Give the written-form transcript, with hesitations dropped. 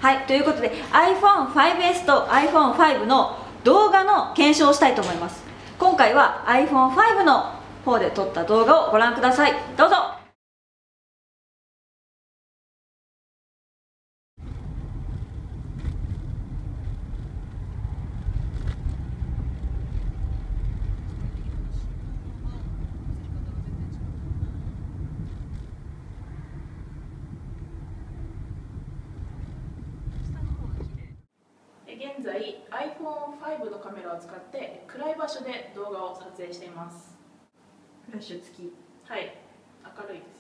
はい、ということで iPhone5S と iPhone5 の動画の検証をしたいと思います。今回は iPhone5 の方で撮った動画をご覧ください。どうぞ。 現在 iPhone5 のカメラを使って暗い場所で動画を撮影しています。 フラッシュ付き。 はい、明るいです。